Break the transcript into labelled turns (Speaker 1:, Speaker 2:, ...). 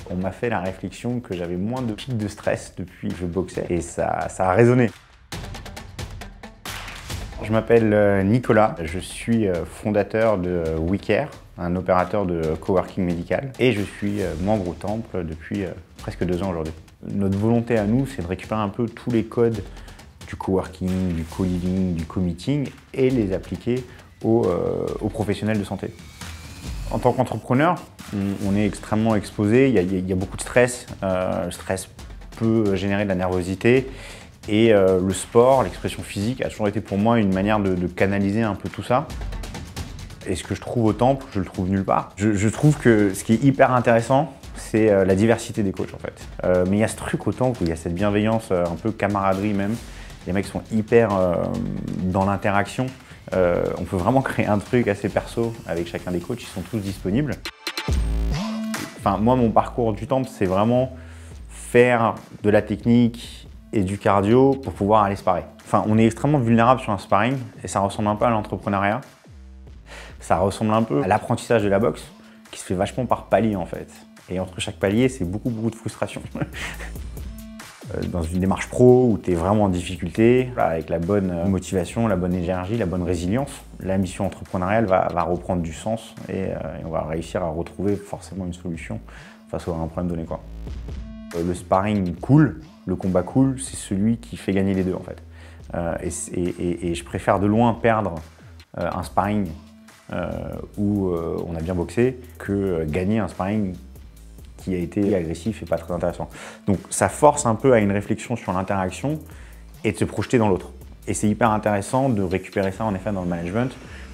Speaker 1: On m'a fait la réflexion que j'avais moins de pics de stress depuis que je boxais et ça a résonné. Je m'appelle Nicolas, je suis fondateur de WeCare, un opérateur de coworking médical, et je suis membre au Temple depuis presque 2 ans aujourd'hui. Notre volonté à nous, c'est de récupérer un peu tous les codes du coworking, du co-living, du co-meeting et les appliquer aux professionnels de santé. En tant qu'entrepreneur, on est extrêmement exposé, il y a beaucoup de stress. Le stress peut générer de la nervosité et le sport, l'expression physique a toujours été pour moi une manière de canaliser un peu tout ça. Et ce que je trouve au Temple, je le trouve nulle part. Je trouve que ce qui est hyper intéressant, c'est la diversité des coachs en fait. Mais il y a ce truc au Temple où il y a cette bienveillance, un peu camaraderie même. Les mecs sont hyper dans l'interaction. On peut vraiment créer un truc assez perso avec chacun des coachs, ils sont tous disponibles. Enfin, moi, mon parcours du Temple, c'est vraiment faire de la technique et du cardio pour pouvoir aller sparrer. Enfin, on est extrêmement vulnérable sur un sparring et ça ressemble un peu à l'entrepreneuriat. Ça ressemble un peu à l'apprentissage de la boxe qui se fait vachement par palier en fait. Et entre chaque palier, c'est beaucoup de frustration. Dans une démarche pro où tu es vraiment en difficulté, avec la bonne motivation, la bonne énergie, la bonne résilience, la mission entrepreneuriale va reprendre du sens et on va réussir à retrouver forcément une solution face à un problème donné, quoi. Le sparring cool, le combat cool, c'est celui qui fait gagner les deux en fait. Et je préfère de loin perdre un sparring où on a bien boxé que gagner un sparring qui a été agressif et pas très intéressant. Donc ça force un peu à une réflexion sur l'interaction et de se projeter dans l'autre. Et c'est hyper intéressant de récupérer ça en effet dans le management